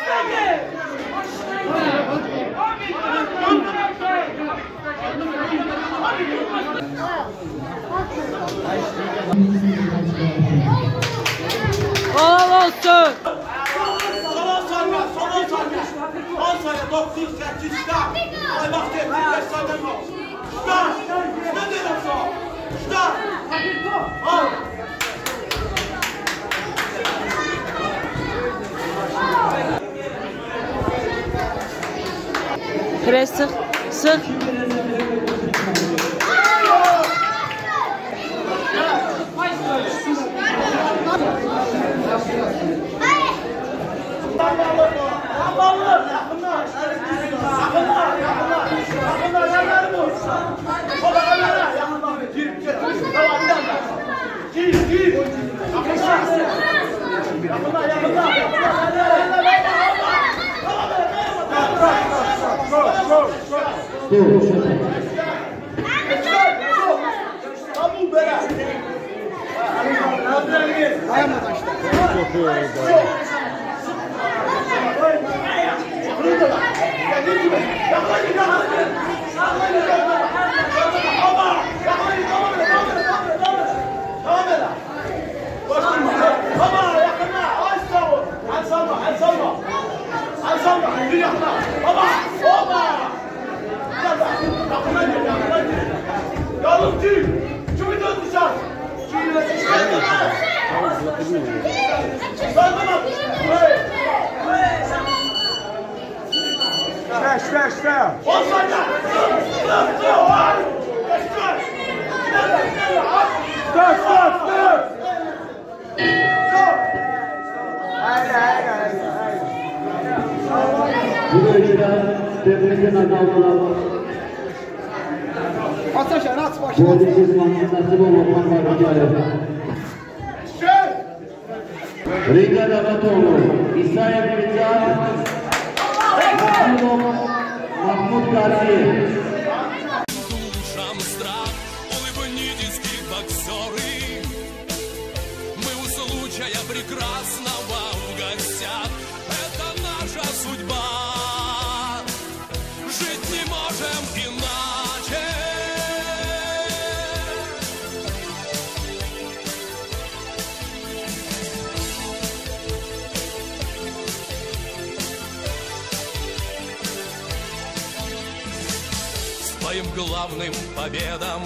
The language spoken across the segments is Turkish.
Olsun. Son saniye. 10 saniye, 9, 8, start. Ay bak, 5 saniye var. Start. Ne dedim sana? Start. Al. Pres sık. Sık. Ver. Bu bölgeden devletin adamları At aşağı, at başına. bu ödülsüz nasip olmaktan var hikaye. Riga Davatoğlu, İsa'ya Mirza, Mahmut Gazi. Душам страх, улыбнитесь, боксеры. Мы у случая прекрасного в гостях. Это наша судьба. Жить не можем иначе. Своим главным победам.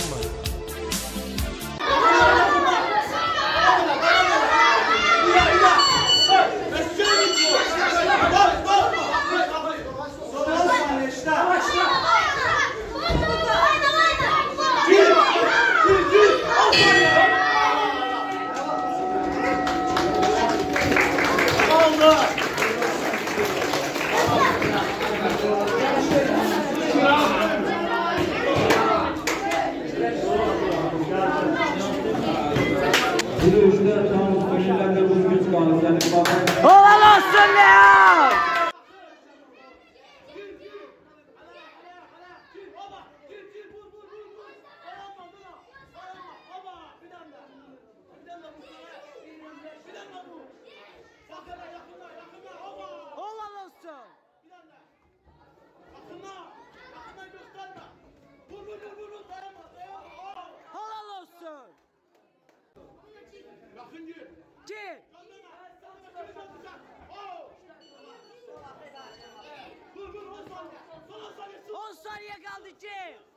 Yürüyüşler çağımız köşelerde bu güç kaldı. Helal olsun ya. Gir. 10 saniye kaldı ki.